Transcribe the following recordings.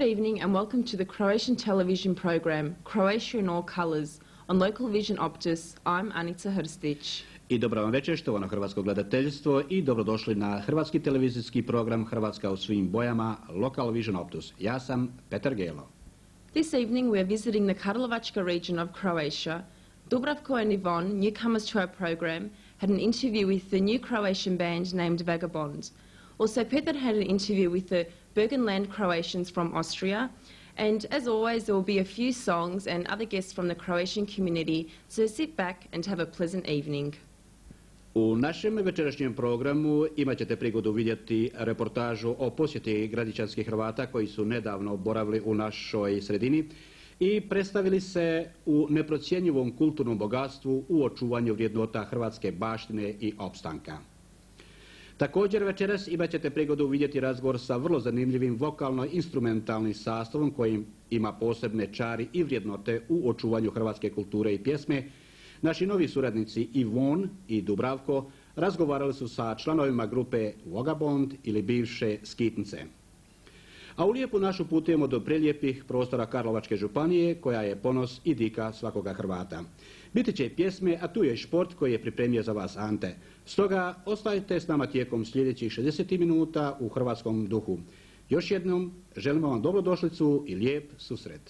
evening and welcome to the Croatian television program Croatia In All Colours on LocalVision Optus. I'm Anica Hrstić. I dobro vam večer, štovano hrvatsko gledateljstvo i dobrodošli na hrvatski televizijski program Hrvatska u svim bojama LocalVision Optus. Ja sam Petar Gelo. This evening we are visiting the Karlovačka region of Croatia. Dubravko and Yvonne, newcomers to our program, had an interview with the new Croatian band named Vagabond. Also, Petar had an interview with the Burgenland Croatians from Austria. And as always, there will be a few songs and other guests from the Croatian community, so sit back and have a pleasant evening. U našem večerašnjem programu imat ćete prigodu vidjeti reportažu o posjeti gradičanskih Hrvata koji su nedavno boravili u našoj sredini i predstavili se u neprocjenjivom kulturnom bogatstvu u očuvanju vrijednota hrvatske baštine i opstanka. Također večeras imat ćete prigodu vidjeti razgovor sa vrlo zanimljivim vokalno-instrumentalnim sastavom kojim ima posebne čari i vrijednote u očuvanju hrvatske kulture i pjesme. Naši novi suradnici Yvonne i Dubravko razgovarali su sa članovima grupe Vagabond ili bivše Skitnice. A u lijepu našu putujemo do prelijepih prostora Karlovačke županije koja je ponos i dika svakoga Hrvata. Biti će i pjesme, a tu je i šport koji je pripremio za vas Ante. Stoga ostajte s nama tijekom sljedećih 60 minuta u hrvatskom duhu. Još jednom želimo vam dobrodošlicu i lijep susret.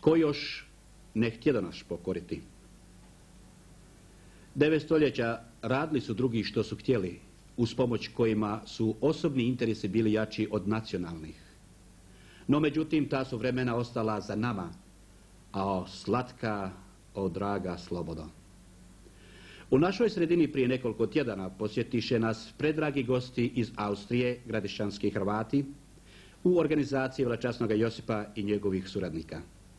Tko još ne htjedo nas pokoriti? 9 stoljeća radili su drugi što su htjeli, uz pomoć kojima su osobni interesi bili jači od nacionalnih. No međutim, ta su vremena ostala za nama, a o slatka, o draga slobodo. U našoj sredini prije nekoliko tjedana posjetiše nas predragi gosti iz Austrije, gradišćanski Hrvati, u organizaciji Veličasnoga Josipa i njegovih suradnika.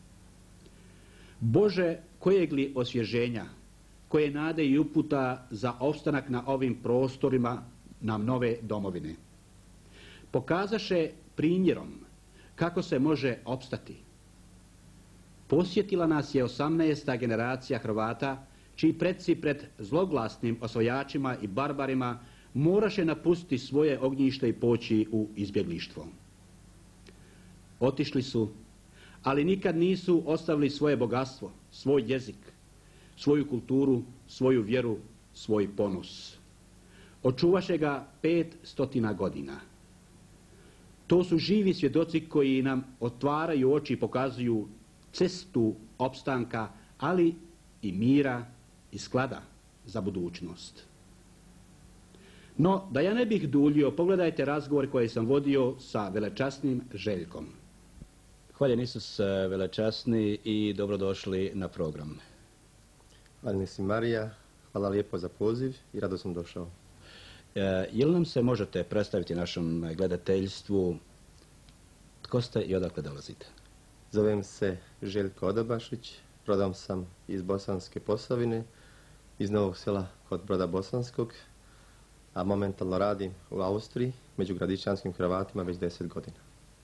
Bože, kojeg li osvježenja, koje nade i uputa za opstanak na ovim prostorima nam nove domovine. Pokazaše primjerom kako se može opstati. Posjetila nas je 18. generacija Hrvata, čiji predci pred zloglasnim osvojačima i barbarima moraše napustiti svoje ognjište i poći u izbjeglištvo. Otišli su, ali nikad nisu ostavili svoje bogatstvo, svoj jezik, svoju kulturu, svoju vjeru, svoj ponos. Očuvaše ga 500 godina. To su živi svjedoci koji nam otvaraju oči i pokazuju cestu opstanka, ali i mira i sklada za budućnost. No, da ja ne bih duljio, pogledajte razgovor koji sam vodio sa velečasnim Željkom. Hvaljen Isus, velečasni, i dobrodošli na program. Hvaljen si Marija, hvala lijepo za poziv i rado sam došao. Je li nam se možete predstaviti našem gledateljstvu tko ste i odakle dolazite? Zovem se Željko Odabašić, rodom sam iz Bosanske Posavine, iz Novog Sela kod Broda Bosanskog, a momentalno radim u Austriji među gradišćanskim Hrvatima već 10 godina.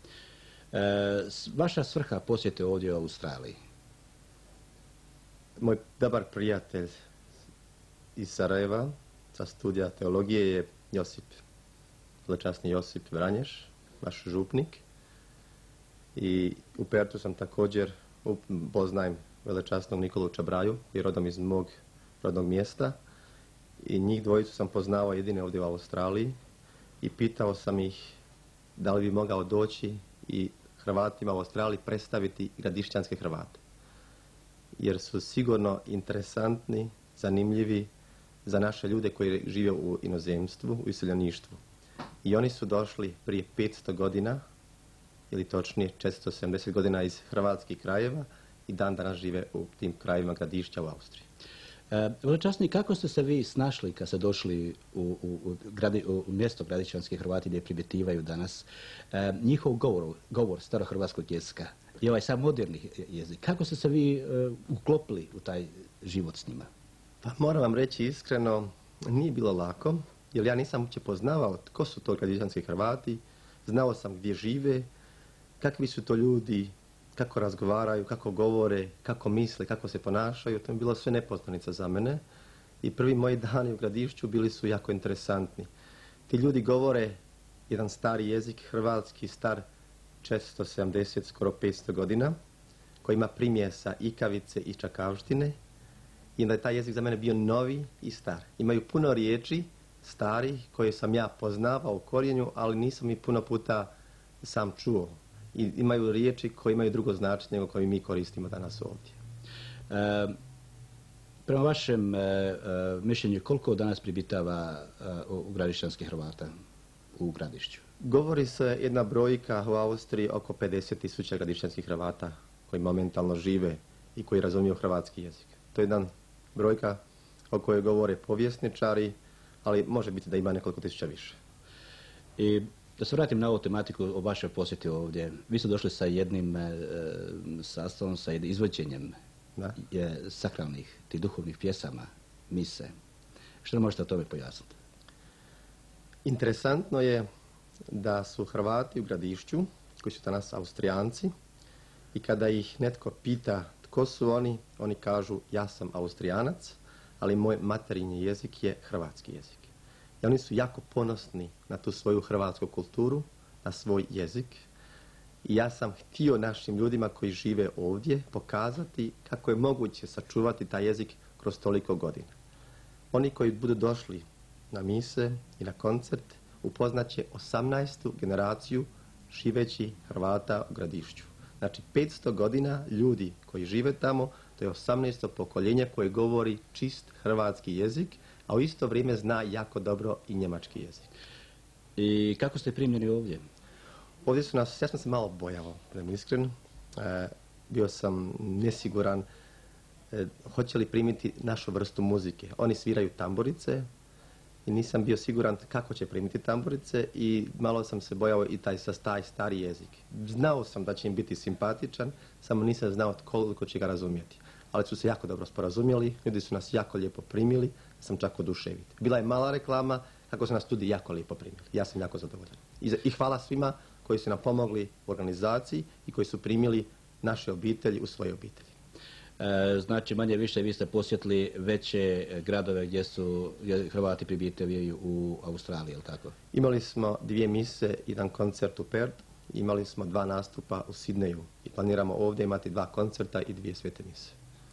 Vaša svrha posjete ovdje u Australiji? Moj dobar prijatelj iz Sarajeva sa studija teologije je Josip, velečasni Josip Vranješ, naš župnik. I u Pertu sam također poznajem velečasnog Nikolu Čabraju, koji je rodom iz mog rodnog mjesta. I njih dvojicu sam poznao jedine ovdje u Australiji i pitao sam ih da li bi mogao doći i Hrvatima u Australiji predstaviti gradišćanske Hrvate. Jer su sigurno interesantni, zanimljivi za naše ljude koji žive u inozemstvu, u iseljeništvu. I oni su došli prije 500 godina, ili točnije 470 godina iz hrvatskih krajeva i dan danas žive u tim krajevima gradišća u Austriji. Velečasni, kako ste se vi snašli kad ste došli u mjesto gradišćanskih Hrvati gdje pribitivaju danas? Njihov govor starohrvatskog jezika i ovaj sam moderni jezik. Kako ste se vi uklopili u taj život s njima? Pa moram vam reći iskreno, nije bilo lako, jer ja nisam uopće poznavao tko su to gradišćanski Hrvati, znao sam gdje žive, kakvi su to ljudi, kako razgovaraju, kako govore, kako misle, kako se ponašaju. To je bilo sve nepoznanica za mene. I prvi moji dani u Gradišću bili su jako interesantni. Ti ljudi govore jedan stari jezik, hrvatski, star 470, skoro 500 godina, koji ima primjesa ikavice i čakavštine. I onda je taj jezik za mene bio novi i star. Imaju puno riječi stari koje sam ja poznavao u korijenju, ali nisam ih puno puta sam čuo. I imaju riječi koje imaju drugo značenje nego koje mi koristimo danas ovdje. Prema vašem mišljenju, koliko danas pribitava u gradišćanskih Hrvata u Gradišću? Govori se jedna brojka u Austriji oko 50.000 gradišćanskih Hrvata koji momentalno žive i koji razumiju hrvatski jezik. To je jedna brojka o kojoj govore povjesničari, ali može biti da ima nekoliko tisuća više. I da se vratim na ovu tematiku o vašoj posjeti ovdje. Vi ste došli sa jednim sastavom, sa izvođenjem sakralnih, tih duhovnih pjesama, mise. Što nam možete o tome pojasniti? Interesantno je da su Hrvati u Gradišću, koji su danas Austrijanci, i kada ih netko pita tko su oni, oni kažu ja sam Austrijanac, ali moj materinji jezik je hrvatski jezik. I oni su jako ponosni na tu svoju hrvatsku kulturu, na svoj jezik. I ja sam htio našim ljudima koji žive ovdje pokazati kako je moguće sačuvati taj jezik kroz toliko godina. Oni koji budu došli na mise i na koncert upoznaće 18. generaciju živeći Hrvata u Gradišću. Znači 500 godina ljudi koji žive tamo, to je 18. pokoljenje koje govori čist hrvatski jezik, a u isto vrijeme zna jako dobro i njemački jezik. I kako ste primljeni ovdje? Ovdje su nas, ja sam se malo bojao, da budem iskren. Bio sam nesiguran hoće li primiti našu vrstu muzike. Oni sviraju tamburice i nisam bio siguran kako će primiti tamburice i malo sam se bojao i taj stari jezik. Znao sam da će im biti simpatičan, samo nisam znao koliko će ga razumjeti. Ali su se jako dobro sporazumjeli, ljudi su nas jako lijepo primili, sam čak oduševit. Bila je mala reklama kako su nas ljudi jako lijepo primili. Ja sam jako zadovoljan. I hvala svima koji su nam pomogli u organizaciji i koji su primili naše obitelji u svoje obitelji. Znači, manje više vi ste posjetili veće gradove gdje Hrvati pribitavaju u Australiji, je li tako? Imali smo 2 mise, 1 koncert u Perth, imali smo 2 nastupa u Sidneju i planiramo ovdje imati 2 koncerta i 2 svete mise.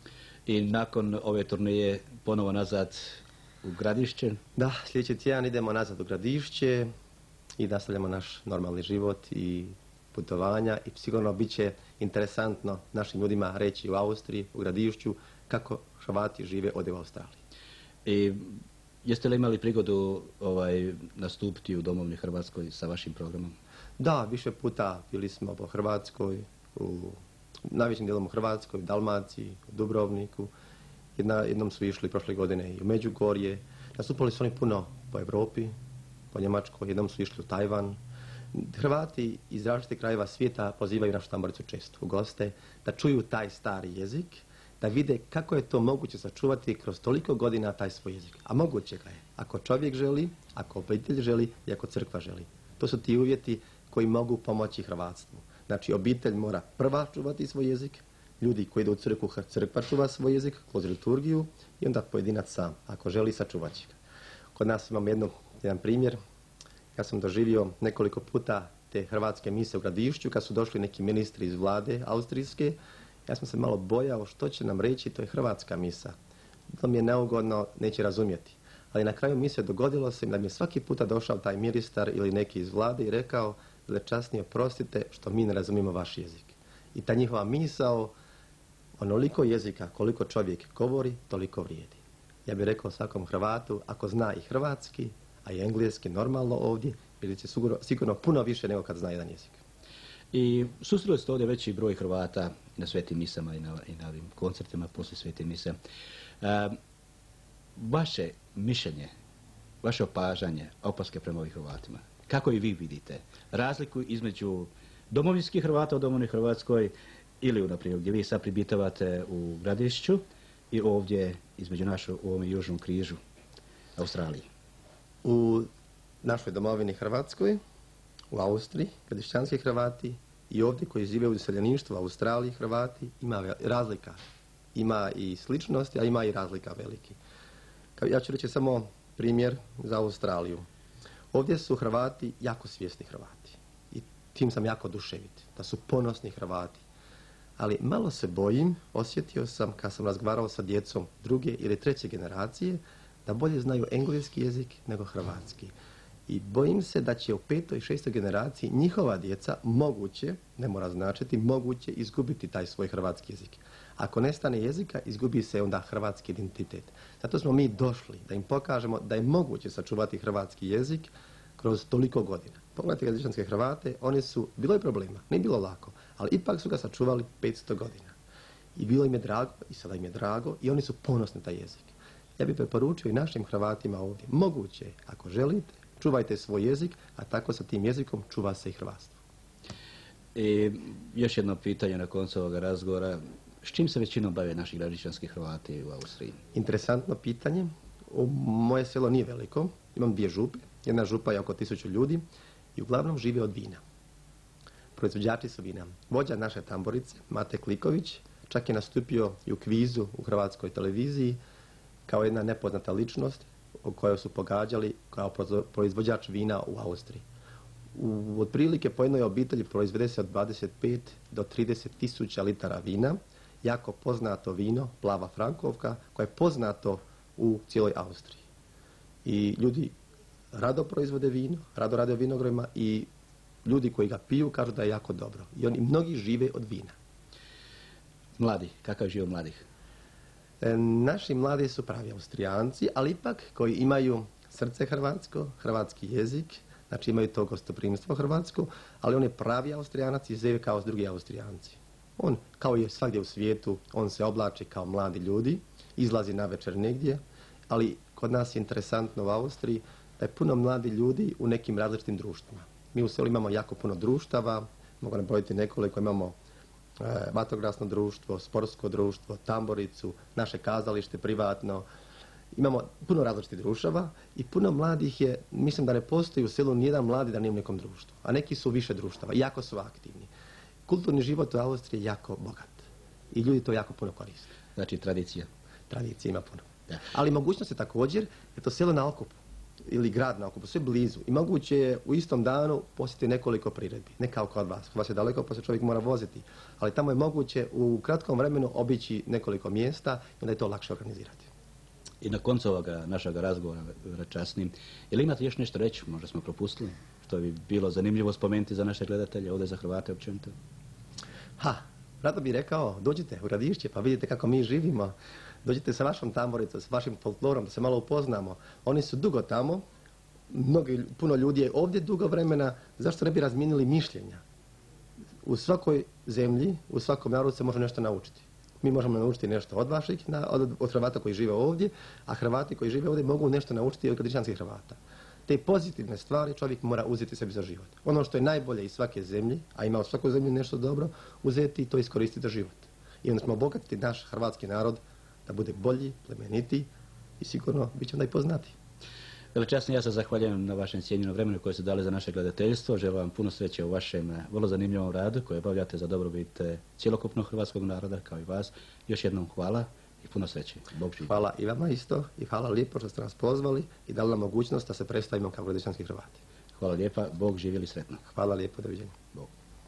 I nakon ove turneje ponovo nazad u Gradišće? Da, sljedeći tjedan idemo nazad u Gradišće i nastavljamo naš normalni život i putovanja i sigurno bit će interesantno našim ljudima reći u Austriji, u Gradišću, kako Hrvati žive ovdje u Australiji. I jeste li imali prigodu nastupiti u domovini Hrvatskoj sa vašim programom? Da, više puta bili smo po Hrvatskoj, najvećim dijelom u Hrvatskoj, Dalmaciji, u Dubrovniku. Jednom su išli prošle godine i u Međugorje. Nastupali su oni puno po Europi, po Njemačkoj, jednom su išli u Tajvan. Hrvati iz različitih krajeva svijeta pozivaju našu tamburicu često u goste, da čuju taj stari jezik, da vide kako je to moguće sačuvati kroz toliko godina taj svoj jezik. A moguće ga je, ako čovjek želi, ako obitelj želi i ako crkva želi. To su ti uvjeti koji mogu pomoći hrvatstvu. Znači, obitelj mora prva čuvati svoj jezik, ljudi koji idu u crkvu, crkva čuva svoj jezik kroz liturgiju i onda pojedinac sam, ako želi, sačuvat će ga. Kod nas imamo jedan primjer. Ja sam doživio nekoliko puta te hrvatske mise u Gradišću, kad su došli neki ministri iz vlade austrijske. Ja sam se malo bojao što će nam reći, to je hrvatska misa. To mi je neugodno, neće razumjeti. Ali na kraju mise dogodilo se da mi je svaki puta došao taj ministar ili neki iz vlade i rekao, velečasnije, prostite što mi ne razumijemo vaš jezik. I ta njihova misao, onoliko jezika koliko čovjek govori, toliko vrijedi. Ja bih rekao svakom Hrvatu, ako zna i hrvatski, a i engleski normalno ovdje, vidjet će sigurno puno više nego kad zna jedan jezik. I susreli ste ovdje veći broj Hrvata na svetim misama i na ovim koncertima poslije svete mise. Vaše mišljenje, vaše opažanje, opaske prema ovim Hrvatima, kako i vi vidite razliku između domovinskih Hrvata u domovini Hrvatskoj ili, naprimjer, gdje vi sad pribitavate u Gradišću i ovdje između u ovom južnom križu Australiji? U našoj domovini Hrvatskoj, u Austriji, gradišćanski Hrvati i ovdje koji žive u iseljeništvu u Australiji Hrvati, ima razlika. Ima i sličnosti, a ima i razlika veliki. Ja ću reći samo primjer za Australiju. Ovdje su Hrvati jako svjesni Hrvati i tim sam jako oduševit, da su ponosni Hrvati. Ali malo se bojim, osjetio sam kad sam razgovarao sa djecom 2. ili 3. generacije, da bolje znaju engleski jezik nego hrvatski. I bojim se da će u 5. i 6. generaciji njihova djeca moguće, ne mora značiti, moguće izgubiti taj svoj hrvatski jezik. Ako nestane jezika, izgubi se onda hrvatski identitet. Zato smo mi došli da im pokažemo da je moguće sačuvati hrvatski jezik kroz toliko godina. Pogledajte gradišćanske Hrvate, bilo je problema, nije bilo lako, ali ipak su ga sačuvali 500 godina. I bilo im je drago, i sada im je drago, i oni su ponosni na taj jezik. Ja bih preporučio i našim Hrvatima ovdje, moguće, ako želite, čuvajte svoj jezik, a tako sa tim jezikom čuva se i hrvatstvo. I još jedno pitanje na koncu ovoga razgovora. S čim se većinom bave naši gradišćanski Hrvati u Austriji? Interesantno pitanje. Moje selo nije veliko, imam 2 župe. Jedna župa je oko 1000 ljudi i uglavnom žive od vina. Proizvođači su vina. Vođa naše tamburice, Mate Kliković, čak je nastupio i u kvizu u hrvatskoj televiziji kao jedna nepoznata ličnost o kojoj su pogađali kao proizvođač vina u Austriji. Otprilike po jednoj obitelji proizvede se od 25 do 30 tisuća litara vina, jako poznato vino, plava frankovka, koje je poznato u cijeloj Austriji. I ljudi rado proizvode vino, rado rade o vinogradima i ljudi koji ga piju kažu da je jako dobro. I oni mnogi žive od vina. Mladi, kakav je život mladih? Naši mladi su pravi Austrijanci, ali ipak koji imaju srce hrvatsko, hrvatski jezik, znači imaju to gostoprimstvo hrvatsko, ali on je pravi Austrijanac i žive kao drugi Austrijanci. On, kao i svagdje u svijetu, on se oblači kao mladi ljudi, izlazi na večer negdje, ali kod nas je interesantno u Austriji da je puno mladi ljudi u nekim različitim društvima. Mi u selu imamo jako puno društava, mogu nabrojiti nekoliko, imamo vatrogasno društvo, sportsko društvo, tamboricu, naše kazalište privatno. Imamo puno različitih društava i puno mladih je, mislim da ne postoji u selu nijedan mladi da nije u nekom društvu, a neki su više društava, jako su aktivni. Kulturni život u Austriji je jako bogat i ljudi to jako puno koriste. Znači tradicija. Tradicija ima puno. Da. Ali mogućnost je također, je to selo na okupu ili grad na okupu, sve blizu. I moguće je u istom danu posjetiti nekoliko priredbi. Ne kao kod vas. Kod vas je daleko pa se čovjek mora voziti. Ali tamo je moguće u kratkom vremenu obići nekoliko mjesta i onda je to lakše organizirati. I na koncu ovoga našeg razgovora večasnim, je li imate još nešto reći, možda smo propustili, što bi bilo zanimljivo spomenuti za naše gledatelje, ovdje za Hrvate općenito? Rado bih rekao, dođite u Gradišće pa vidite kako mi živimo. Dođite sa vašom tamboricom, sa vašim folklorom, da se malo upoznamo. Oni su dugo tamo, puno ljudi je ovdje dugo vremena, zašto ne bi razmijenili mišljenja? U svakoj zemlji, u svakom narodu se može nešto naučiti. Mi možemo naučiti nešto od vaših, od Hrvata koji žive ovdje, a Hrvati koji žive ovdje mogu nešto naučiti od gradišćanskih Hrvata. Te pozitivne stvari čovjek mora uzeti sebi za život. Ono što je najbolje iz svake zemlje, a ima u svakoj zemlji nešto dobro, uzeti i to iskoristiti za život. I onda smo obogatiti naš hrvatski narod da bude bolji, plemenitiji i sigurno bit će onda i poznati. Velečasni, ja se zahvaljujem na vašem cijenjenom vremenu koje ste dali za naše gledateljstvo. Želim vam puno sreće u vašem vrlo zanimljivom radu koje obavljate za dobrobit cjelokupnog hrvatskog naroda kao i vas. Još jednom hvala i puno sreće. Bog živi. Hvala i vama isto i hvala lijepo što ste nas pozvali i dali nam mogućnost da se predstavimo kao gradišćanski Hrvati. Hvala lijepa, Bog živjeli sretno. Hvala lijepo, doviđenja. Bog.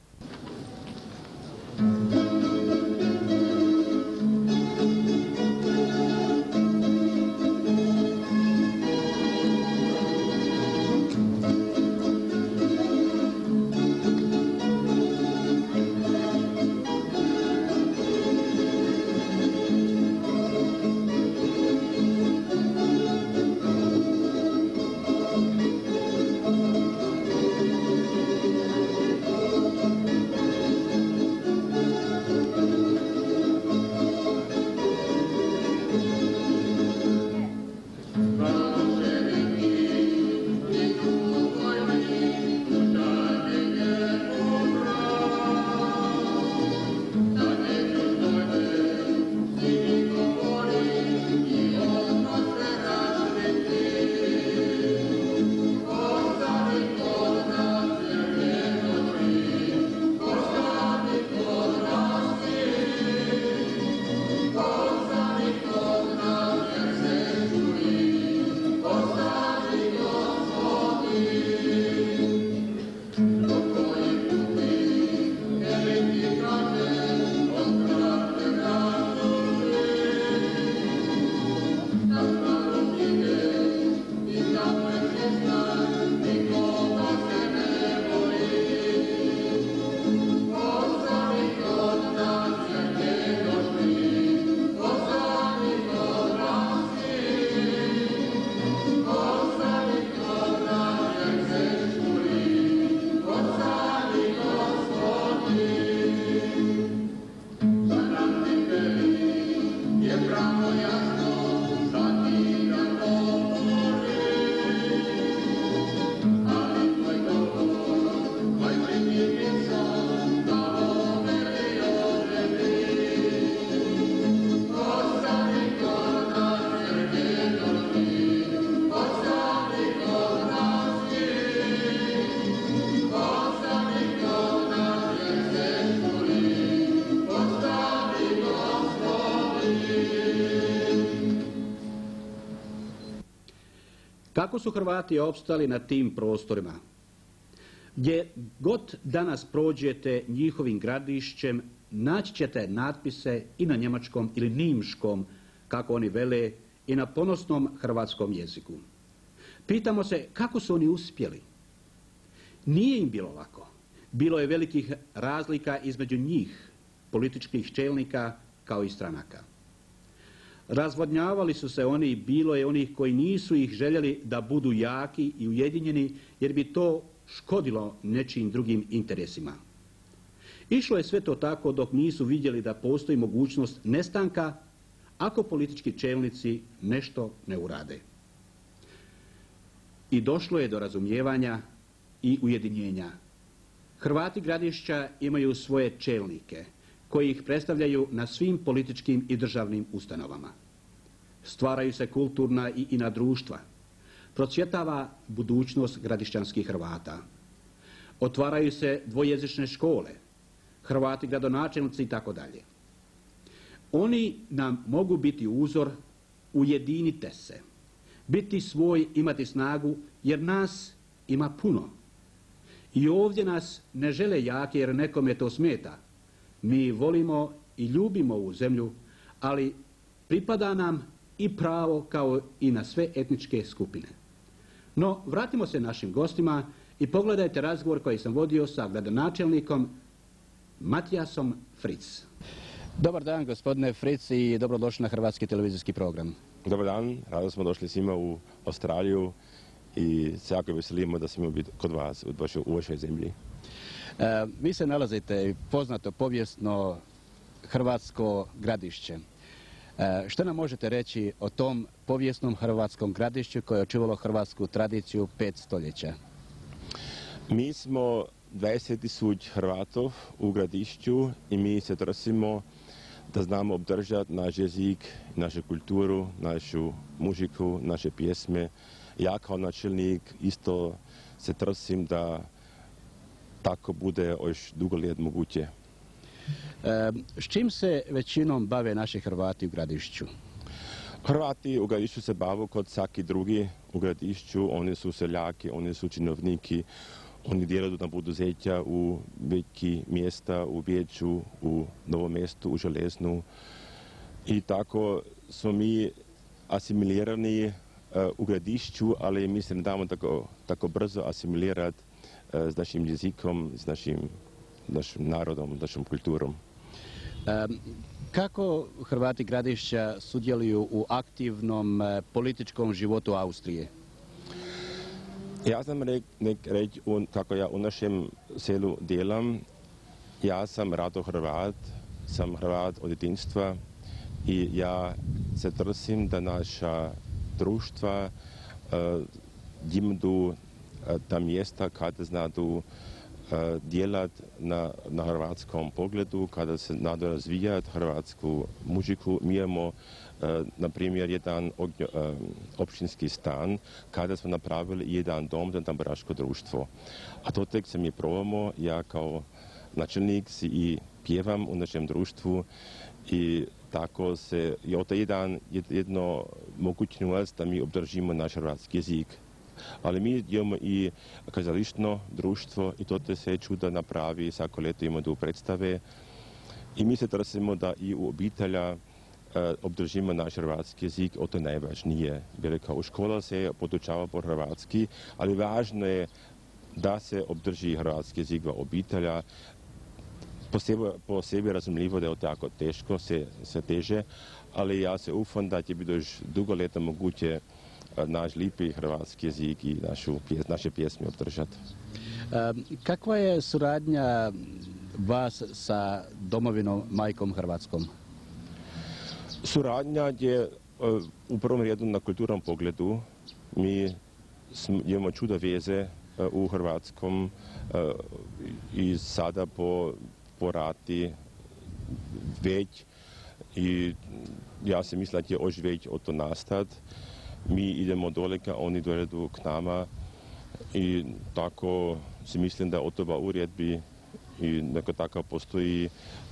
Kako su Hrvati opstali na tim prostorima? Gdje god danas prođete njihovim gradišćem, naći ćete natpise i na njemačkom ili nimškom, kako oni vele, i na ponosnom hrvatskom jeziku. Pitamo se kako su oni uspjeli. Nije im bilo lako. Bilo je velikih razlika između njih, političkih čelnika kao i stranaka. Razvodnjavali su se oni, bilo je onih koji nisu ih željeli da budu jaki i ujedinjeni jer bi to škodilo nečijim drugim interesima. Išlo je sve to tako dok nisu vidjeli da postoji mogućnost nestanka ako politički čelnici nešto ne urade. I došlo je do razumijevanja i ujedinjenja. Hrvati Gradišća imaju svoje čelnike koji ih predstavljaju na svim političkim i državnim ustanovama. Stvaraju se kulturna i ina društva. Procvjetava budućnost gradišćanskih Hrvata. Otvaraju se dvojezične škole, Hrvati gradonačelnici i tako dalje. Oni nam mogu biti uzor, ujedinite se. Biti svoj, imati snagu, jer nas ima puno. I ovdje nas ne žele jake jer nekome to smeta. Mi volimo i ljubimo ovu zemlju, ali pripada nam i pravo kao i na sve etničke skupine. No, vratimo se našim gostima i pogledajte razgovor koji sam vodio sa gradonačelnikom Matijasom Fritz. Dobar dan, gospodine Fritz, i dobrodošli na hrvatski televizijski program. Dobar dan, rado smo došli svima u Australiju i se jako veselimo da smo biti kod vas u vašoj zemlji. Vi se nalazite poznato povijesno hrvatsko Gradišće. Što nam možete reći o tom povijesnom hrvatskom Gradišću koje je očuvalo hrvatsku tradiciju 5 stoljeća? Mi smo 20.000 Hrvatov u Gradišću i mi se trudimo da znamo obdržati naš jezik, našu kulturu, našu muziku, naše pjesme. Ja kao načelnik isto se trudim da tako bude još dugo let moguće. S čim se većinom bave naši Hrvati u Gradišću? Hrvati u Gradišću se bave kod svaki drugi u Gradišću. Oni su seljaki, oni su činovniki, oni djeluju na poduzeća u velikih mjesta, u Vijeću, u Novom mjestu, u Železnu. I tako smo mi asimilirani u Gradišću, ali mi se ne damo tako brzo asimilirati s našim jezikom, s našim narodom, našom kulturom. Kako Hrvati Gradišća sudjeluju u aktivnom političkom životu Austrije? Ja sam reći kako ja u našem selu djelam. Ja sam rado Hrvat, sam Hrvat od djetinjstva i ja se trudim da naša društva imaju ta mjesta kada znaju djelati na hrvatskom pogledu, kada se nadu razvijati hrvatsku muziku. Mi imamo, na primjer, jedan općinski stan kada smo napravili jedan dom za tamburaško društvo. A to tek se mi probamo, ja kao načelnik si i pjevam u našem društvu i tako se, je to jedno mogućnost da mi obdržimo naš hrvatski jezik. Ali mi imamo i kazališno društvo i to se čuda napravi, svako leto imamo predstave i mi se trudimo da i u obitelja obdržimo naš hrvatski jezik, to je najvažnije. Velika u škola se podučava po hrvatski, ali važno je da se obdrži hrvatski jezik v obitelja. Po sebi razumljivo da je to jako teško, se teže, ali ja se ufam da će biti još dugo leta moguće naš lijepi hrvatski jezik i naše pjesme obdržati. Kakva je suradnja vas sa domovinom majkom Hrvatskom? Suradnja je u prvom redu na kulturnom pogledu. Mi imamo čudo veze u Hrvatskom i sada po rati već i ja se mislim da će još već od to nastati. Mi idemo doleka, oni dojedu k nama i tako si mislim da o toba uredbi i neko tako postoji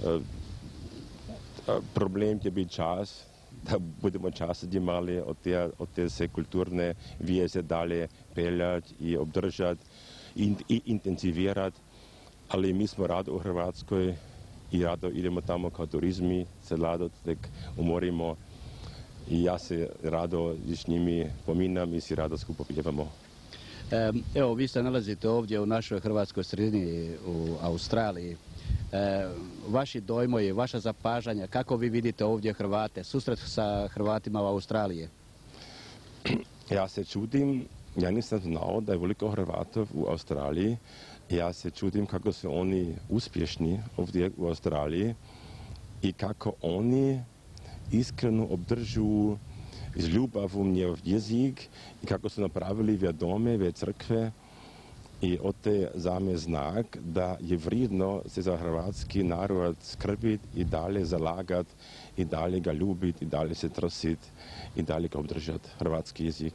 problem će biti čas, da budemo časati imali od te se kulturne veze dalje peljati i obdržati i intenzivirati, ali mi smo rado u Hrvatskoj i rado idemo tamo kao turizmi, se rado tek umorimo. I ja se rado s njimi pominam i si rado skupo pjevamo. Evo, vi se nalazite ovdje u našoj hrvatskoj sredini u Australiji. Vaši dojmovi, vaša zapažanja, kako vi vidite ovdje Hrvate, susret sa Hrvatima u Australiji? Ja se čudim, ja nisam znao da je veliko Hrvatov u Australiji. Ja se čudim kako su oni uspješni ovdje u Australiji i kako oni iskreno obdržu z ljubav'u njegov jezik i kako su napravili ve dome, ve crkve. I od te zame znak da je vrijedno se za hrvatski narod skrbiti i dalje zalagati i dalje ga ljubiti i dalje se trositi i dalje ga obdržati hrvatski jezik.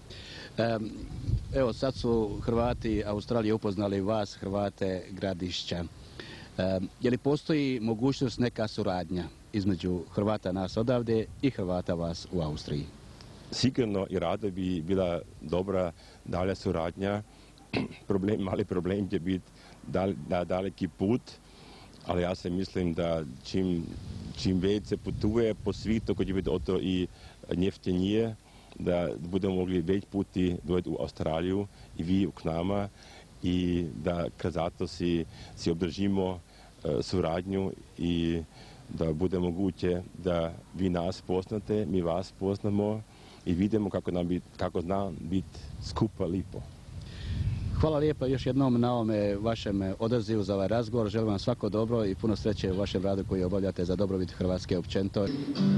Evo, sad su Hrvati Australije upoznali vas, Hrvate Gradišća. Je li postoji mogućnost neka suradnja između Hrvata nas odavde i Hrvata vas u Austriji? Sigurno i rado bi bila dobra dalja suradnja. Mali problem će biti daleki put, ali ja se mislim da čim več se putuje po svijetu, ko će biti o to i njeftinije, da budemo mogli več puti dojeti u Australiju i vi k nama i da zato si obdržimo suradnju i da bude moguće da vi nas poznate, mi vas poznamo i vidimo kako zna biti skupa lipo. Hvala lijepa još jednom na ovome vašem odazivu za ovaj razgovor. Želim vam svako dobro i puno sreće u vašem radu koji obavljate za dobrobit Hrvatske općenito.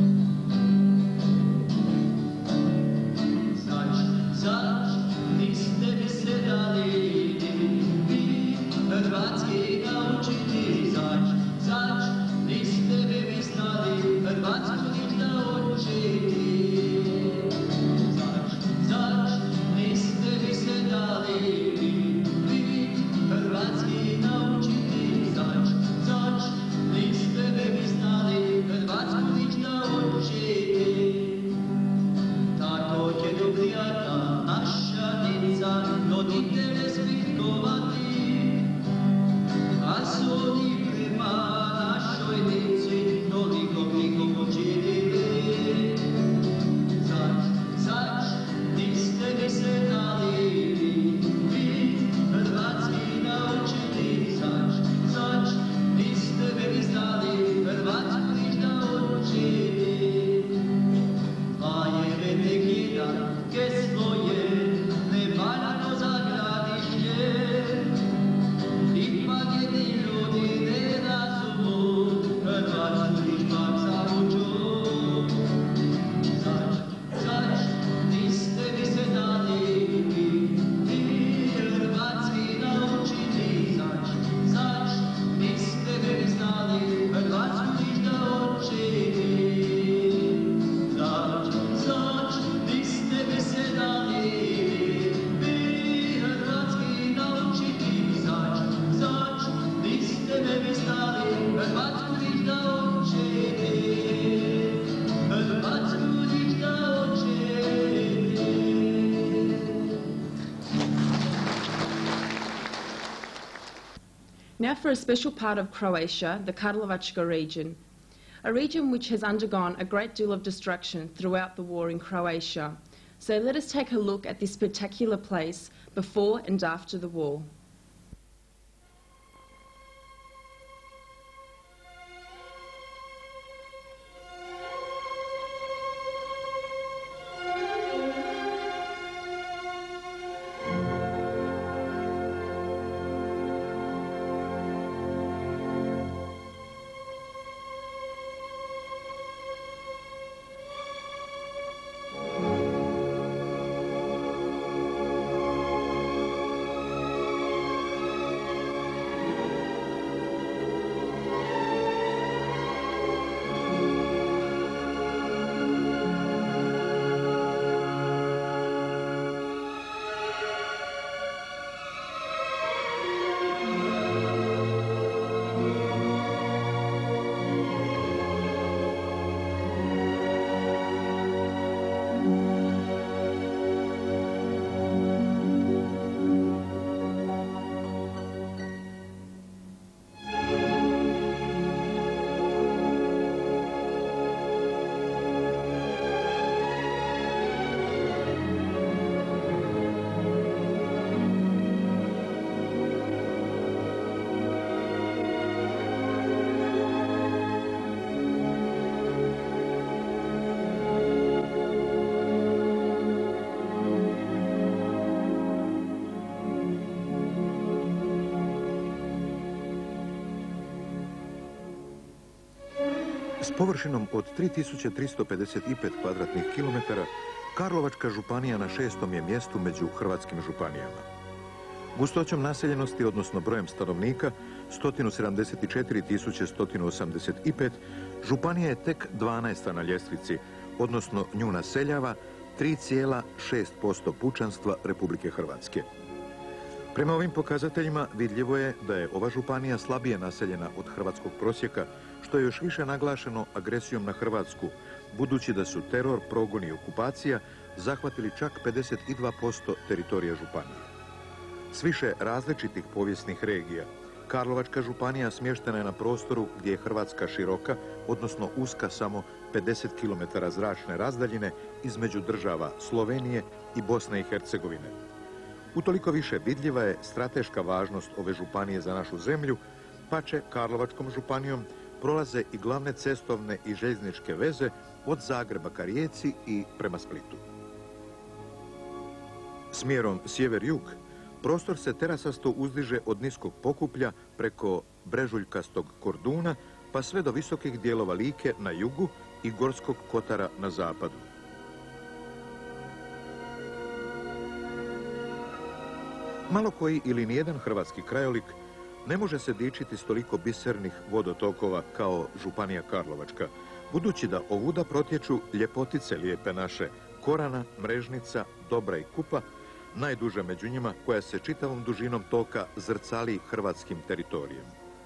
Now for a special part of Croatia, the Karlovačka region, a region which has undergone a great deal of destruction throughout the war in Croatia. So let us take a look at this spectacular place before and after the war. S površinom od 3355 kvadratnih kilometara, Karlovačka županija na 6. je mjestu među hrvatskim županijama. Gustoćom naseljenosti, odnosno brojem stanovnika, 174.185, županija je tek 12. na ljestvici, odnosno nju naseljava 3,6% pučanstva Republike Hrvatske. Prema ovim pokazateljima vidljivo je da je ova županija slabije naseljena od hrvatskog prosjeka, što je još više naglašeno agresijom na Hrvatsku, budući da su teror, progon i okupacija zahvatili čak 52% teritorija županije. S više različitih povijesnih regija, Karlovačka županija smještena je na prostoru gdje je Hrvatska široka, odnosno uska samo 50 km zračne razdaljine između država Slovenije i Bosne i Hercegovine. Utoliko više vidljiva je strateška važnost ove županije za našu zemlju, pa će Karlovačkom županijom prolaze i glavne cestovne i željezničke veze od Zagreba ka Rijeci i prema Splitu. Smjerom sjever-jug, prostor se terasasto uzdiže od niskog Pokuplja preko brežuljkastog Korduna pa sve do visokih dijelova Like na jugu i Gorskog Kotara na zapadu. Malo koji ili nijedan hrvatski krajolik ne može se dičiti s toliko bisernih vodotokova kao županija Karlovačka, budući da ovuda protječu ljepotice lijepe naše, Korana, Mrežnica, Dobra i Kupa, najduža među njima koja se čitavom dužinom toka zrcali hrvatskim teritorijem.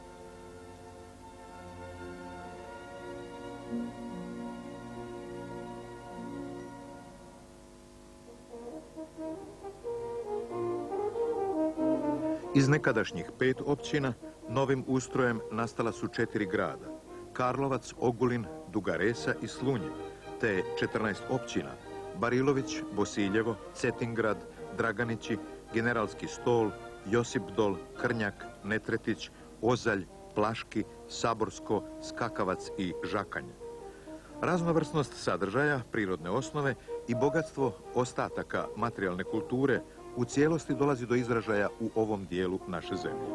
Iz nekadašnjih 5 općina novim ustrojem nastala su 4 grada: Karlovac, Ogulin, Duga Resa i Slunj, te 14 općina: Barilović, Bosiljevo, Cetingrad, Draganići, Generalski Stol, Josipdol, Krnjak, Netretić, Ozalj, Plaški, Saborsko, Skakavac i Žakanj. Raznovrsnost sadržaja, prirodne osnove i bogatstvo ostataka materijalne kulture u cijelosti dolazi do izražaja u ovom dijelu naše zemlje.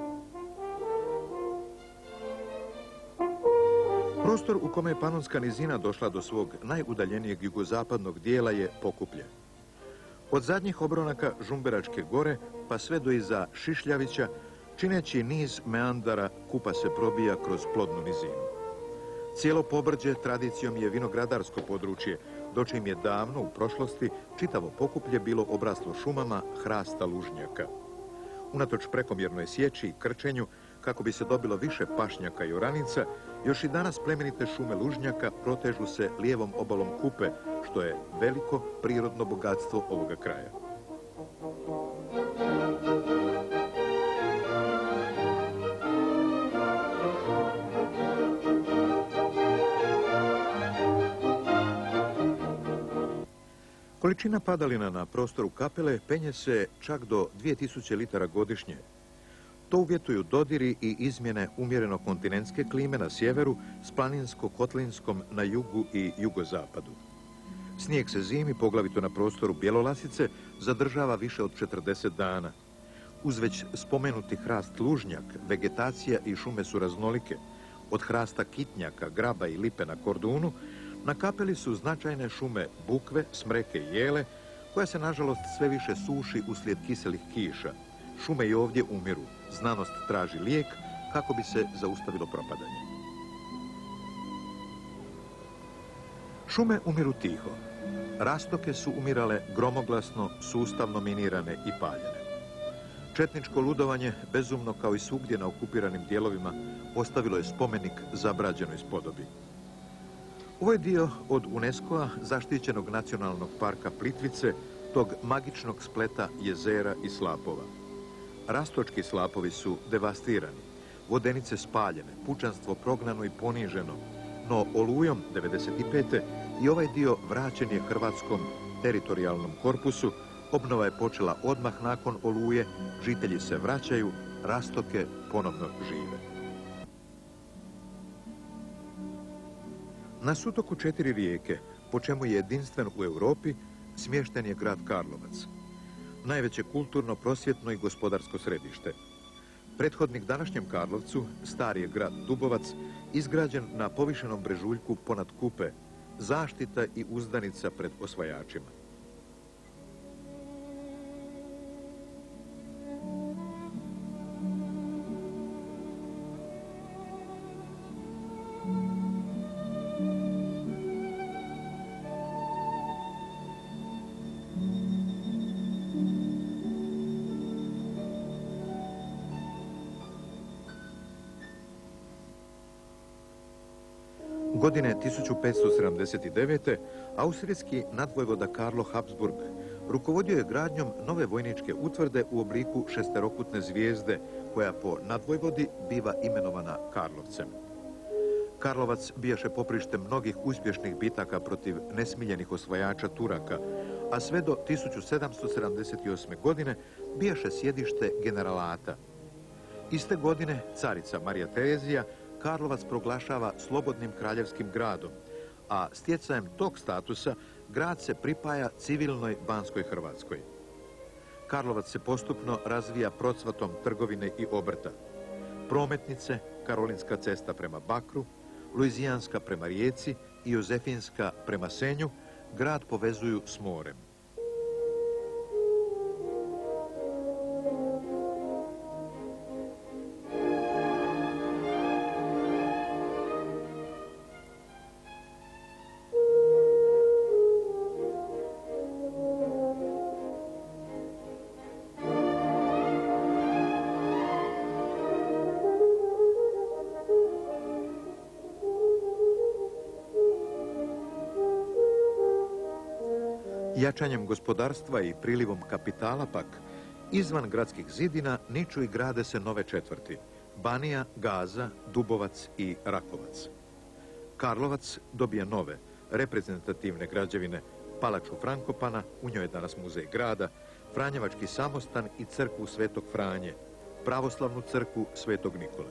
Prostor u kome je Panonska nizina došla do svog najudaljenijeg jugozapadnog dijela je Pokuplje. Od zadnjih obronaka Žumberačke gore pa sve do iza Šišljavića, čineći niz meandara, Kupa se probija kroz plodnu nizinu. Cijelo pobrđe tradicijom je vinogradarsko područje, dočim je davno u prošlosti čitavo Pokuplje bilo obraslo šumama hrasta lužnjaka. Unatoč prekomjernoj sječi i krčenju, kako bi se dobilo više pašnjaka i oranica, još i danas plemenite šume lužnjaka protežu se lijevom obalom Kupe, što je veliko prirodno bogatstvo ovoga kraja. Količina padalina na prostoru kapele penje se čak do 2000 litara godišnje. To uvjetuju dodiri i izmjene umjereno kontinentske klime na sjeveru s planinsko-kotlinskom na jugu i jugozapadu. Snijeg se zimi, poglavito na prostoru Bjelolasice, zadržava više od 40 dana. Uz već spomenuti hrast lužnjak, vegetacija i šume su raznolike. Od hrasta kitnjaka, graba i lipe na Kordunu, na kapeli su značajne šume bukve, smreke i jele, koja se nažalost sve više suši uslijed kiselih kiša. Šume i ovdje umiru. Znanost traži lijek kako bi se zaustavilo propadanje. Šume umiru tiho. Rastoke su umirale gromoglasno, sustavno minirane i paljene. Četničko ludovanje, bezumno kao i svugdje na okupiranim dijelovima, ostavilo je spomenik zabrađenoj spodobi. Ovo je dio od UNESCO-a zaštićenog nacionalnog parka Plitvice, tog magičnog spleta jezera i slapova. Rastočki slapovi su devastirani, vodenice spaljene, pučanstvo prognano i poniženo, no olujom 95. i ovaj dio vraćen je Hrvatskom teritorijalnom korpusu, obnova je počela odmah nakon oluje, žitelji se vraćaju, rastoke ponovno žive. Na sutoku 4 rijeke, po čemu je jedinstven u Europi, smješten je grad Karlovac. Najveće kulturno, prosvjetno i gospodarsko središte. Prethodnik današnjem Karlovcu, stari je grad Dubovac, izgrađen na povišenom brežuljku ponad Kupe, zaštita i uzdanica pred osvajačima. Godine 1579. austrijski nadvojvoda Karlo Habsburg rukovodio je gradnjom nove vojničke utvrde u obliku šesterokutne zvijezde, koja po nadvojvodi biva imenovana Karlovcem. Karlovac bijaše poprište mnogih uspješnih bitaka protiv nesmiljenih osvajača Turaka, a sve do 1778. godine bijaše sjedište generalata. Iste godine carica Marija Terezija Karlovac proglašava slobodnim kraljevskim gradom, a stjecajem tog statusa grad se pripaja civilnoj Banskoj Hrvatskoj. Karlovac se postupno razvija procvatom trgovine i obrta. Prometnice, Karolinska cesta prema Bakru, Luizijanska prema Rijeci i Jozefinska prema Senju grad povezuju s morem. Jačanjem gospodarstva i prilivom kapitala pak, izvan gradskih zidina niču i grade se nove četvrti: Banija, Gaza, Dubovac i Rakovac. Karlovac dobije nove, reprezentativne građevine: Palaču Frankopana, u njoj je danas muzej grada, Franjevački samostan i crkvu Svetog Franje, pravoslavnu crkvu Svetog Nikole.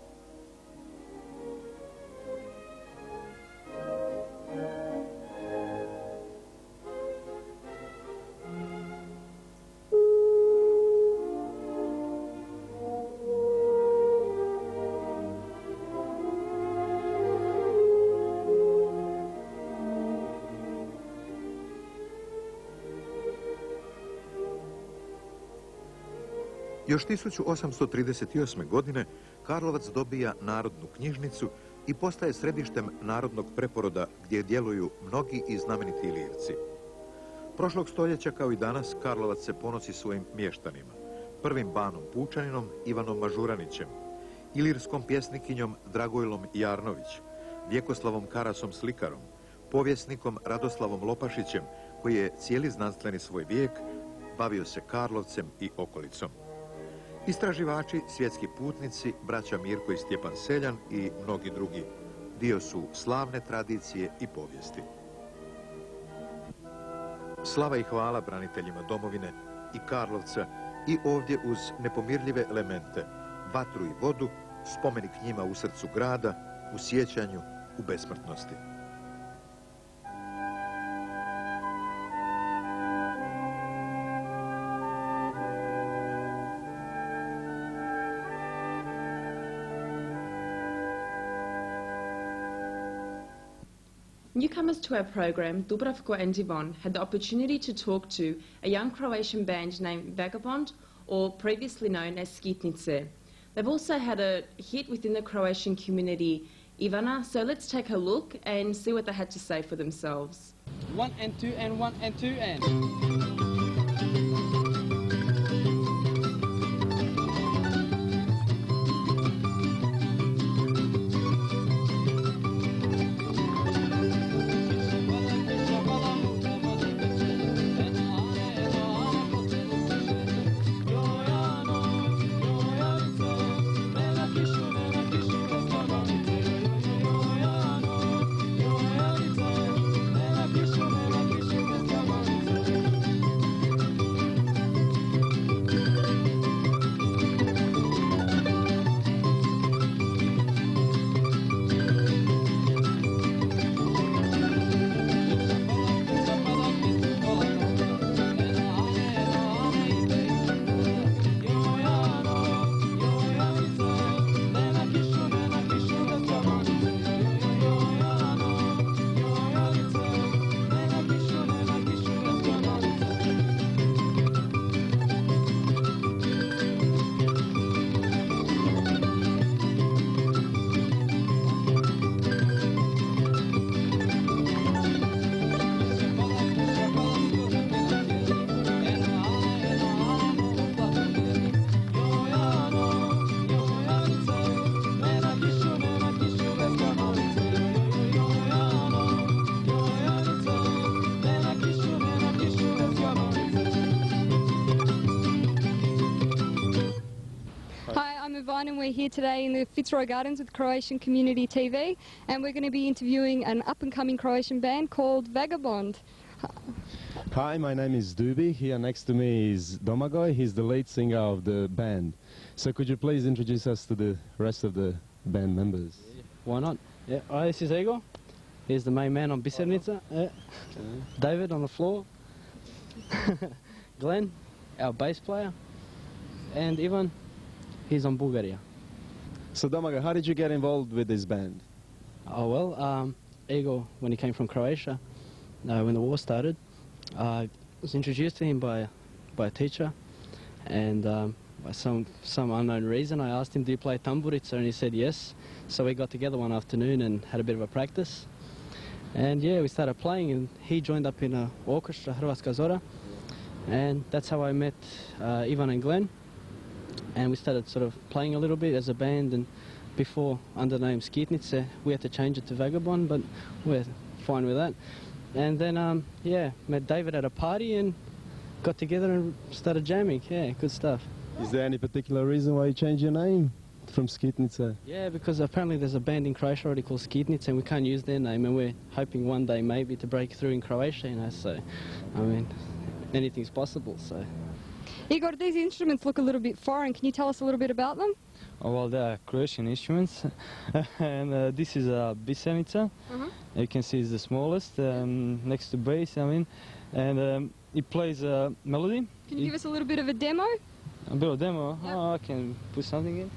Još 1838. godine Karlovac dobija narodnu knjižnicu i postaje središtem narodnog preporoda gdje djeluju mnogi i znameniti Ilirci. Prošlog stoljeća, kao i danas, Karlovac se ponosi svojim mještanima: prvim banom Pučaninom Ivanom Mažuranićem, ilirskom pjesnikinjom Dragojlom Jarnović, Vjekoslavom Karasom Slikarom, povjesnikom Radoslavom Lopašićem, koji je cijeli znanstveni svoj vijek bavio se Karlovcem i okolicom. Istraživači, svjetski putnici, braća Mirko i Stjepan Seljan i mnogi drugi dio su slavne tradicije i povijesti. Slava i hvala braniteljima domovine i Karlovca i ovdje uz nepomirljive elemente: vatru i vodu, spomenik njima u srcu grada, u sjećanju, u besmrtnosti. Newcomers to our program, Dubravko and Ivan, had the opportunity to talk to a young Croatian band named Vagabond, or previously known as Skitnice. They've also had a hit within the Croatian community, Ivana, so let's take a look and see what they had to say for themselves. 1 and 2 and 1 and 2 and... everyone, and we're here today in the Fitzroy Gardens with Croatian Community TV, and we're going to be interviewing an up-and-coming Croatian band called Vagabond. Hi, my name is Dubi. Here next to me is Domagoj. He's the lead singer of the band. So could you please introduce us to the rest of the band members? Why not? Yeah, this is Igor. He's the main man on Bisernica. Yeah. David on the floor. Glenn, our bass player. And Ivan, he's on Bulgaria. So Domagoj, how did you get involved with this band? Oh well, Igor, when he came from Croatia, when the war started, I was introduced to him by a teacher, and by some unknown reason I asked him, do you play tamburica, and he said yes. So we got together one afternoon and had a bit of a practice, and yeah, we started playing, and he joined up in an orchestra, Hrvatska Zora, and that's how I met Ivan and Glenn, and we started sort of playing a little bit as a band, and before, under the name Skitnice, we had to change it to Vagabond, but we're fine with that. And then, yeah, met David at a party and got together and started jamming. Yeah, good stuff. Is there any particular reason why you changed your name from Skitnica? Yeah, because apparently there's a band in Croatia already called Skitnica, and we can't use their name, and we're hoping one day maybe to break through in Croatia, you know, so, I mean, anything's possible, so. Igor, these instruments look a little bit foreign. Can you tell us a little bit about them? Oh, well, they are Croatian instruments, and this is a Bisernica. You can see it's the smallest, next to bass, I mean, and it plays a melody. Can you give us a little bit of a demo? A bit of demo? Yep. Oh, I can put something in.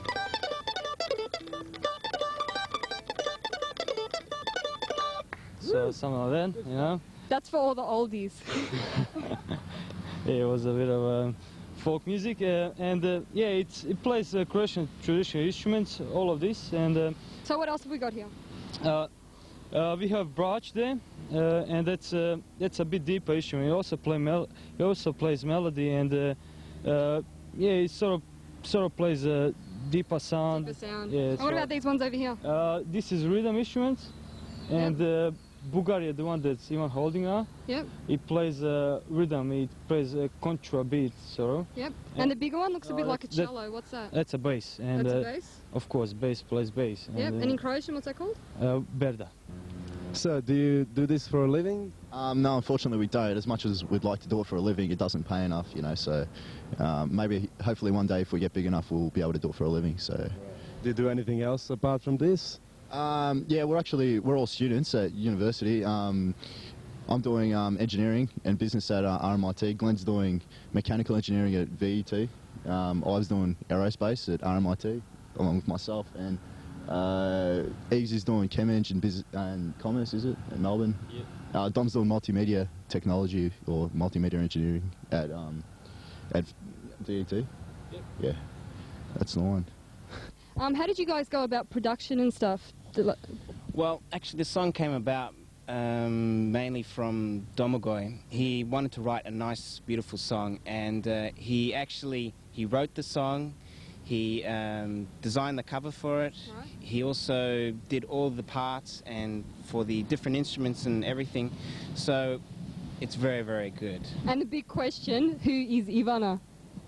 So something like that, you know. That's for all the oldies. Yeah, it was a bit of folk music, and yeah, it plays Croatian traditional instruments, all of this, and. So what else have we got here? We have Brach there, and that's a bit deeper instrument. He also plays melody, and yeah, it sort of plays a deeper sound. Deeper sound. Yeah, and what about these ones over here? This is rhythm instruments, and Bulgaria, the one that's even holding now. Yep. It plays rhythm. It plays a contra beat, sort of. Yep. And the bigger one looks a bit like a cello. What's that? That's a bass. And that's a bass. Of course, bass plays bass. Yep. And in Croatian, what's that called? Berda. So, do you do this for a living? No, unfortunately we don't. As much as we'd like to do it for a living, it doesn't pay enough, you know, so maybe, hopefully one day if we get big enough, we'll be able to do it for a living, so. Do you do anything else apart from this? Yeah, we're all students at university. I'm doing engineering and business at RMIT. Glenn's doing mechanical engineering at VET. I was doing aerospace at RMIT, along with myself, and Egs is doing chem eng and commerce, is it, at Melbourne? Yeah. Dom's doing multimedia technology or multimedia engineering at VET. Yep. Yeah, that's the one. How did you guys go about production and stuff? Well, actually, the song came about mainly from Domagoj. He wanted to write a nice, beautiful song, and he wrote the song. He designed the cover for it. Right. He also did all the parts and for the different instruments and everything. So it's very, very good. And the big question, who is Ivana?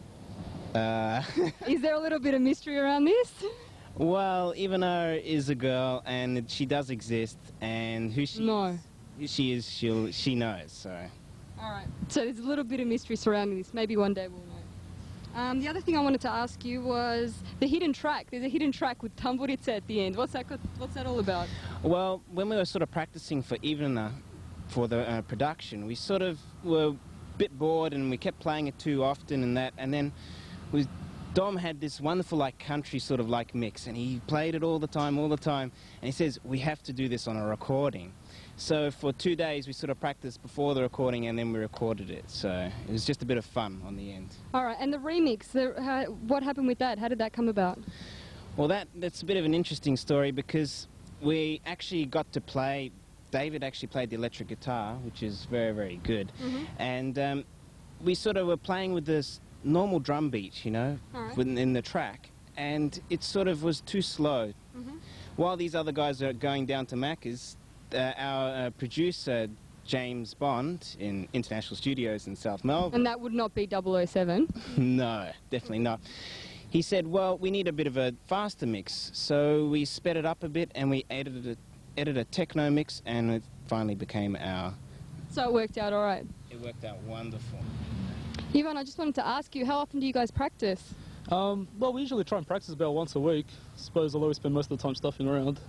Is there a little bit of mystery around this? Well, Ivana is a girl, and she does exist, and who she is, she knows, so. All right. So there's a little bit of mystery surrounding this. Maybe one day we'll know. The other thing I wanted to ask you was the hidden track. There's a hidden track with tamburica at the end. What's that all about? Well, when we were sort of practicing for Ivana, for the production, we sort of were a bit bored, and we kept playing it too often and that, and then Dom had this wonderful country sort of mix, and he played it all the time, and he says, we have to do this on a recording. So for 2 days we sort of practiced before the recording, and then we recorded it, so it was just a bit of fun on the end. All right, and the remix, what happened with that? How did that come about? Well, that's a bit of an interesting story, because we actually got to play, David actually played the electric guitar, which is very, very good, and we sort of were playing with this normal drum beat, you know, in the track, and it sort of was too slow. While these other guys are going down to Macca's, our producer, James Bond, in International Studios in South Melbourne. And that would not be 007? No, definitely not. he said, well, we need a bit of a faster mix. So we sped it up a bit and we added a techno mix, and it finally became our... So it worked out all right? It worked out wonderful. Ivan, I just wanted to ask you, how often do you guys practice? Well, we usually try and practice about once a week. I suppose, although we spend most of the time stuffing around.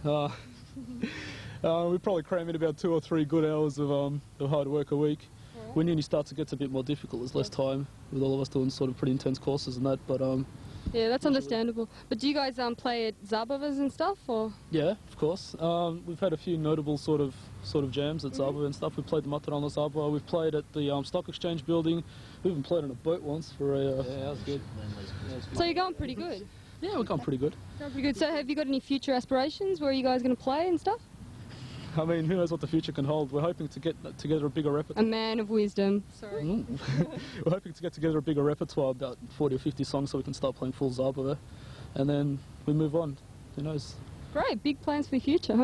We probably cram in about 2 or 3 good hours of hard work a week. Right. When uni starts, it gets a bit more difficult. There's less time with all of us doing sort of pretty intense courses and that. But yeah, that's understandable. But do you guys play at Zabavas and stuff, or? Yeah, of course. We've had a few notable sort of jams at Zabava and stuff. We've played the Matan on the Zabava. We've played at the Stock Exchange building. We even played on a boat once for a... yeah, that was good. So you're going pretty good? Yeah, we're going pretty good. Going pretty good. So have you got any future aspirations? Where are you guys going to play and stuff? I mean, who knows what the future can hold. We're hoping to get together a bigger repertoire. A man of wisdom. Sorry. We're hoping to get together a bigger repertoire, about 40 or 50 songs, so we can start playing full Zabava. And then we move on. Who knows? Great. Big plans for the future,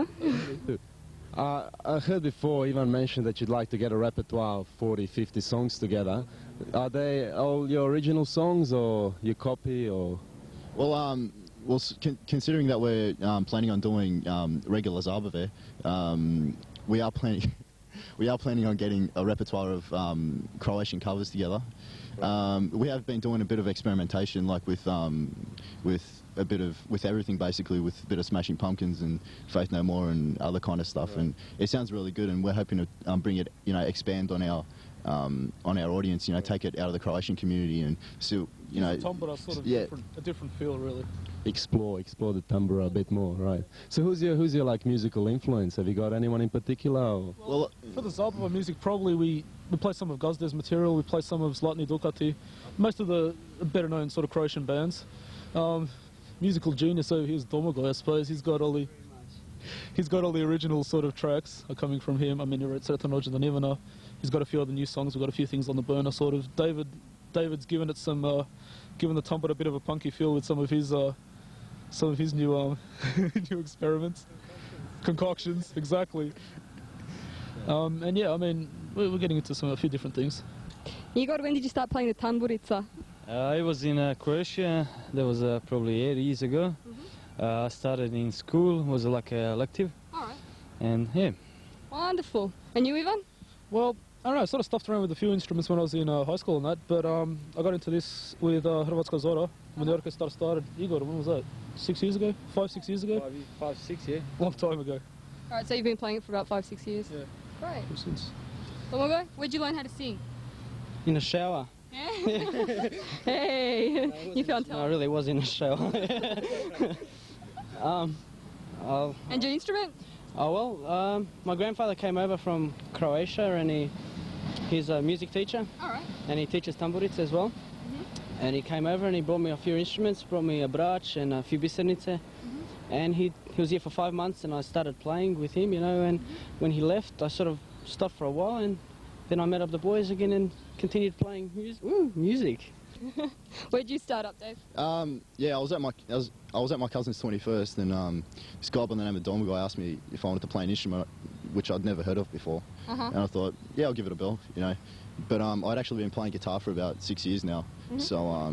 huh? I heard before Ivan mentioned that you'd like to get a repertoire of 40, 50 songs together. Are they all your original songs or your copy, or...? Well, considering that we're planning on doing regular Zabava, we are planning on getting a repertoire of Croatian covers together. We have been doing a bit of experimentation, like with everything basically, with a bit of Smashing Pumpkins and Faith No More and other kind of stuff, and it sounds really good. And we're hoping to bring it, expand on our audience, take it out of the Croatian community and so, Tambura sort of a different feel, really. Explore the tambura a bit more, right? So who's your like musical influence? Have you got anyone in particular? Or? Well, for the Zabava music, probably we play some of Gazde's material. We play some of Zlatni Dukati, most of the better known sort of Croatian bands. Musical genius over here is Domagoj, I suppose. He's got all the original sort of tracks are coming from him. I mean, he wrote Sretna Noć do Nivana. He's got a few other new songs. We've got a few things on the burner, sort of. David's given it some, given the tambura a bit of a punky feel with some of his new new experiments, concoctions, exactly. And yeah, I mean, we're getting into a few different things. Igor, when did you start playing the tamburica? I was in Croatia. That was probably 8 years ago. I started in school. Was like a elective. All right. And yeah. Wonderful. And you, Ivan? Well, I don't know, I sort of stuffed around with a few instruments when I was in high school and that, but I got into this with Hrvatska Zora when the orchestra started. Igor, when was that? 6 years ago? 5, 6 years ago? 5, 6, yeah. Long time ago. All right, so you've been playing it for about 5, 6 years? Yeah. Great. Ever since. Domagoj, where'd you learn how to sing? In the shower. Yeah? Hey, you found time. I really was in the shower. And your instrument? Oh well, my grandfather came over from Croatia and he's a music teacher. All right. And he teaches tamburice as well. And he came over and he brought me a few instruments, brought me a brach and a few bisernice. And he was here for 5 months and I started playing with him, and when he left I sort of stopped for a while and then I met up the boys again and continued playing music. Where'd you start up, Dave? Yeah, I was at my cousin's 21st, and this guy by the name of Domagoj asked me if I wanted to play an instrument, which I'd never heard of before. And I thought, yeah, I'll give it a bell, But I'd actually been playing guitar for about 6 years now, so.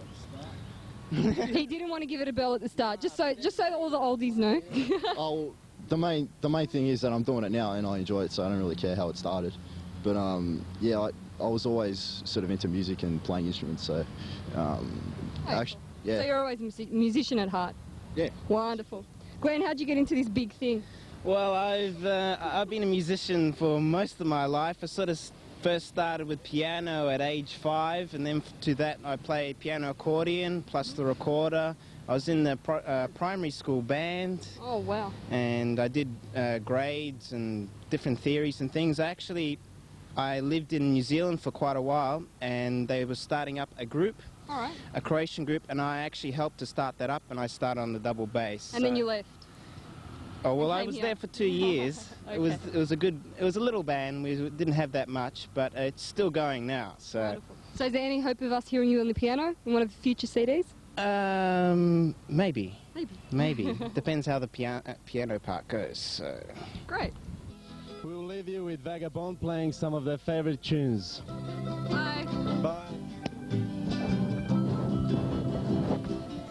He didn't want to give it a bell at the start, just so all the oldies know. Oh, the main thing is that I'm doing it now and I enjoy it, so I don't really care how it started. But yeah, I was always sort of into music and playing instruments, so actually, yeah. So you're always a musician at heart? Yeah. Wonderful. Glenn, how'd you get into this big thing? Well, I've been a musician for most of my life. I sort of first started with piano at age 5, and then to that I played piano accordion plus the recorder. I was in the primary school band. Oh, wow. And I did grades and different theories and things. I lived in New Zealand for quite a while, and they were starting up a group, a Croatian group, and I actually helped to start that up, and I started on the double bass. And then you left? Oh, well, I was there for 2 years. Okay. It was a little band. We didn't have that much, but it's still going now. So. Wonderful. So is there any hope of us hearing you on the piano in one of the future CDs? Maybe. Maybe. Depends how the piano part goes. So. Great. We'll leave you with Vagabond playing some of their favorite tunes. Bye. Bye.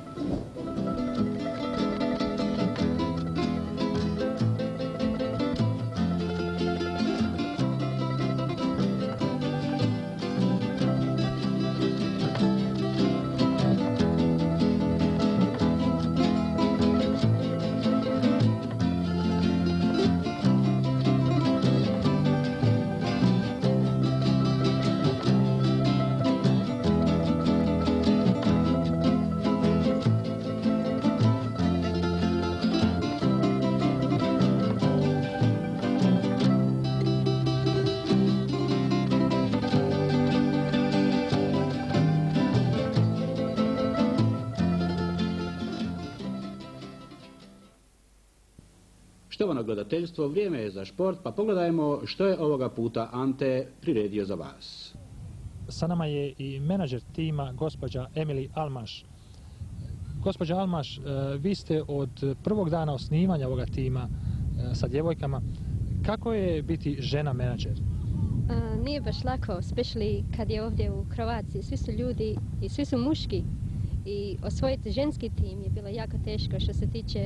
Štovano gledateljstvo, vrijeme je za šport, pa pogledajmo što je ovoga puta Ante priredio za vas. Sa nama je i menadžer tima, gospođa Emily Almaš. Gospođa Almaš, vi ste od prvog dana osnivanja ovoga tima sa djevojkama. Kako je biti žena menadžer? Nije baš lako, especially kad je ovdje u Kroaciji. Svi su ljudi i svi su muški. I osvojiti ženski tim je bilo jako teško što se tiče...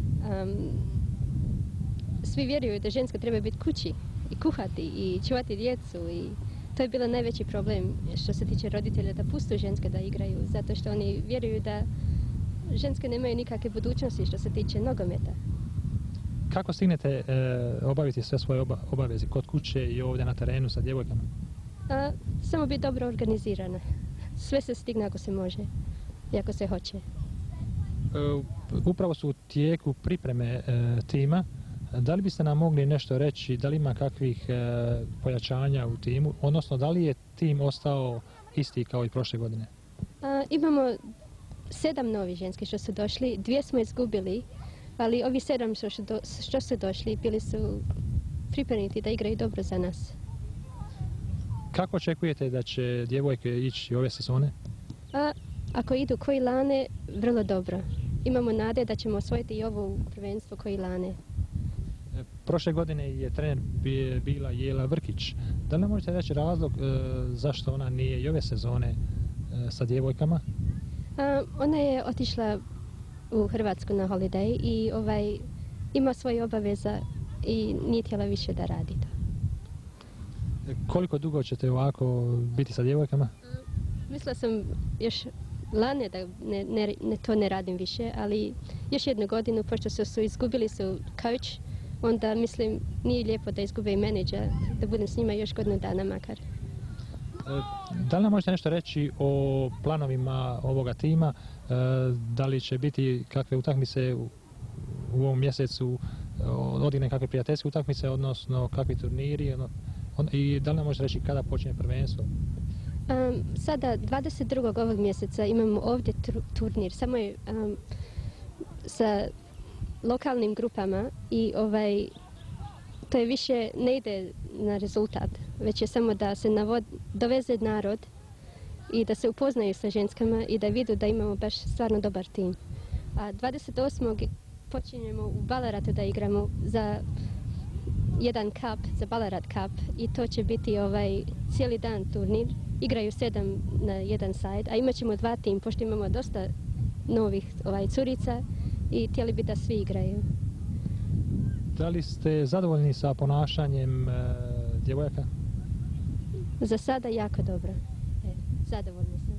svi vjeruju da ženska treba biti kući i kuhati i čuvati djecu i to je bilo najveći problem što se tiče roditelja da pustu ženske da igraju zato što oni vjeruju da ženske nemaju nikakve budućnosti što se tiče nogometa. Kako stignete obaviti sve svoje obaveze kod kuće i ovdje na terenu sa djevojkama? Samo biti dobro organizirana. Sve se stigne ako se može i ako se hoće. Upravo su u tijeku pripreme tima. Da li biste nam mogli nešto reći, da li ima kakvih pojačanja u timu, odnosno da li je tim ostao isti kao i prošle godine? Imamo 7 novih ženski što su došli, 2 smo izgubili, ali ovi 7 što su došli bili su pripremiti da igraju dobro za nas. Kako očekujete da će djevojke ići ove sezone? Ako idu koji lane, vrlo dobro. Imamo nade da ćemo osvojiti i ovo prvenstvo koji lane. Prošle godine je trener bila Jela Vrkić. Da li nam možete reći razlog zašto ona nije i ove sezone sa djevojkama? Ona je otišla u Hrvatsku na holiday i ima svoje obaveza i nije htjela više da radi to. Koliko dugo ćete ovako biti sa djevojkama? Mislila sam još lane da to ne radim više, ali još 1 godinu, pošto su izgubili coach, onda mislim nije lijepo da izgube i menadžer, da budem s njima još 1 godinu makar. Da li nam možete nešto reći o planovima ovoga tima? Da li će biti kakve utakmice u ovom mjesecu, odigne kakve prijateljske utakmice, odnosno kakvi turniri? I da li nam možete reći kada počinje prvenstvo? Sada 22. ovog mjeseca imamo ovdje turnir, samo je sa lokalnim grupama i to je više ne ide na rezultat, već je samo da se doveze narod i da se upoznaju sa ženskama i da vidu da imamo baš stvarno dobar tim. A 28. počinjemo u Baleratu da igramo za jedan cup, za Ballarat cup i to će biti cijeli dan turnir. Igraju 7 na jedan side, a imat ćemo 2 tim, pošto imamo dosta novih curica i htjeli bi da svi igraju. Da li ste zadovoljni sa ponašanjem djevojaka? Za sada jako dobro. Zadovoljni sam.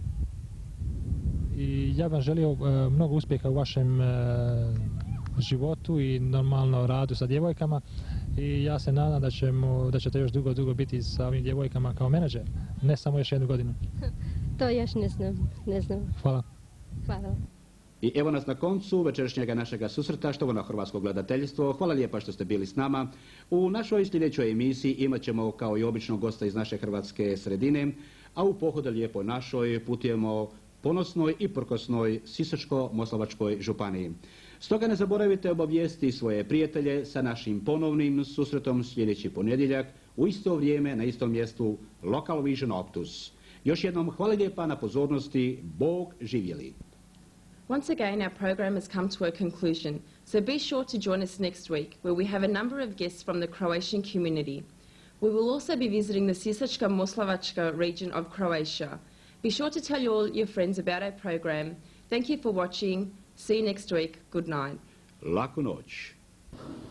I ja vam želio mnogo uspjeha u vašem životu i normalno radu sa djevojkama i ja se nadam da ćete još dugo biti sa ovim djevojkama kao menadžer, ne samo još 1 godinu. To još ne znam. Hvala. Hvala. I evo nas na koncu večerašnjega našega susreta, štovano hrvatsko gledateljstvo. Hvala lijepa što ste bili s nama. U našoj sljedećoj emisiji imat ćemo kao i obično gosta iz naše hrvatske sredine, a u pohodu lijepoj našoj putujemo ponosnoj i prkosnoj Sisačko-moslavačkoj županiji. Stoga ne zaboravite obavijestiti svoje prijatelje sa našim ponovnim susretom sljedeći ponedjeljak u isto vrijeme na istom mjestu LocalVision Optus. Još jednom hvala lijepa na pozornosti. Bog živjeli! Once again, our program has come to a conclusion, so be sure to join us next week, where we have a number of guests from the Croatian community. We will also be visiting the Sisačka-moslavačka region of Croatia. Be sure to tell all your friends about our program. Thank you for watching. See you next week. Good night. Laku noć.